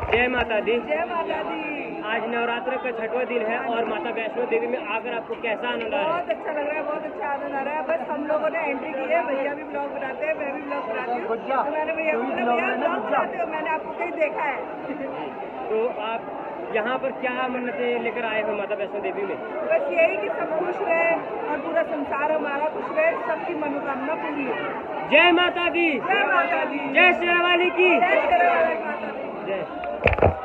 जय माता दी। जय माता दी। आज नवरात्र का 6वां दिन है और माता वैष्णो देवी में आकर आपको कैसा आनंद आ रहा है? बहुत अच्छा लग रहा है, बहुत अच्छा आनंद आ रहा है। बस हम लोगों ने एंट्री की है, भैया भी ब्लॉग बनाते हैं, मैं भी ब्लॉग बनाती हूँ, तो मैंने भैया को बोला भैया ब्लॉग बनाते हो, मैंने आपको कहीं देखा है। तो आप यहाँ पर क्या मन्नतें लेकर आए हो माता वैष्णो देवी में? बस यही कि सब खुश रहे और पूरा संसार हमारा खुश रहे, सबकी मनोकामना पूरी हो। जय माता दी। जय माता दी। जय शेरावाली की। जय शेरावाली माता दी। जय।